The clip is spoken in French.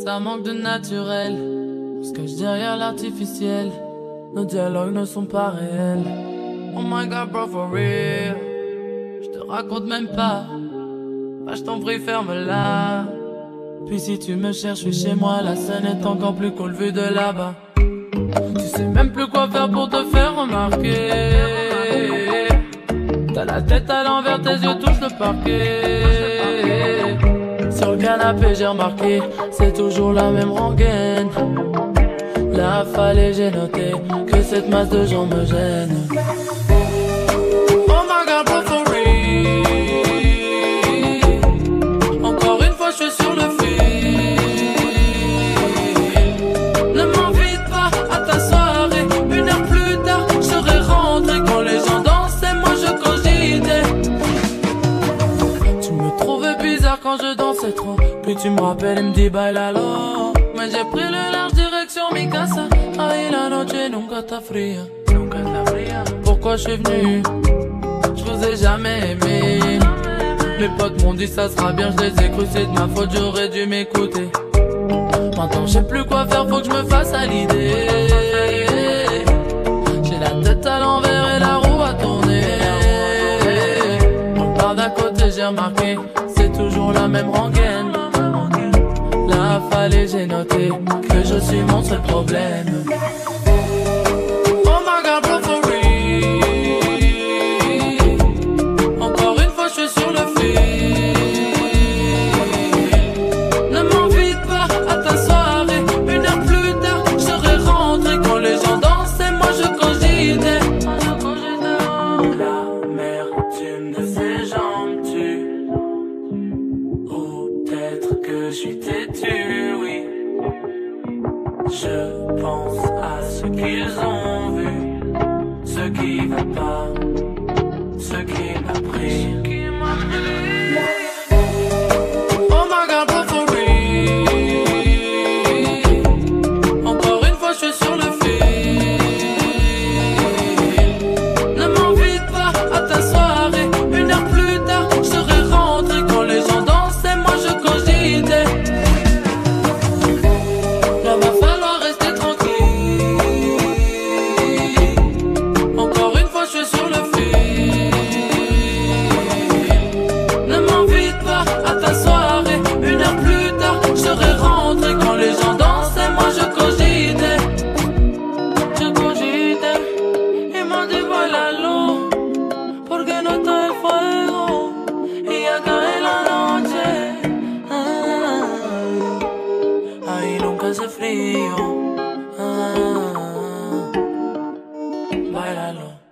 ça manque de naturel. On se cache derrière l'artificiel. Nos dialogues ne sont pas réels. Oh my god bro for real. Je te raconte même pas. Bah je t'en prie ferme-la. Puis si tu me cherches, je suis chez moi. La scène est encore plus cool vue de là-bas. Tu sais même plus quoi faire pour te faire remarquer. T'as la tête à l'envers, tes yeux touchent le parquet. Sur le canapé j'ai remarqué, c'est toujours la même rengaine. Là fallait j'ai noté que cette masse de gens me gêne. Oh my god bro for real. Encore une fois je suis sur le fil. Ne m'invite pas à ta soirée. Une heure plus tard je serai rentré. Quand les gens dansaient moi je cogitais. Tu me trouvais bizarre quand je dansais trop. Puis tu me rappelles et me dis bailalo. Mais j'ai pris le large direction mi casa. Ahí la noche nunca está fría. Pourquoi je suis venu? Je vous ai jamais aimé. Mes potes m'ont dit ça sera bien, je les ai cru, c'est de ma faute, j'aurais dû m'écouter. Maintenant je sais plus quoi faire, faut que je me fasse à l'idée. J'ai la tête à l'envers et la roue à tourner. On part d'à côté, j'ai remarqué, c'est toujours la même rengaine. Là fallait j'ai noté que je suis mon seul problème. Oh my god bro for real. Encore une fois je suis sur le fil. Ne m'invite pas à ta soirée. Une heure plus tard je serai rentré. Quand les gens dansaient moi je cogitais. L'amertume de ces gens me tue. Ou peut-être que je suis têtu, oui. Je pense à ce qu'ils ont vu, ce qui va pas, ce qui m'a pris. Oh my god bro for real. Encore une fois je suis sur le fil. Ne m'invite pas à ta soirée. Une heure plus tard je serai rentré. Quand les gens dansaient moi je cogitais. Là va falloir rester tranquille. Encore une fois je suis sur le fil. Ne m'invite pas à ta soirée. Une heure plus tard je serai rentré. Quand les gens dansaient moi je cogitais. Je cogitais. Ils m'ont dit voilà l'eau. Porque no está el fuego. Y acá en la noche. Ahí nunca hace frío. Bailalo.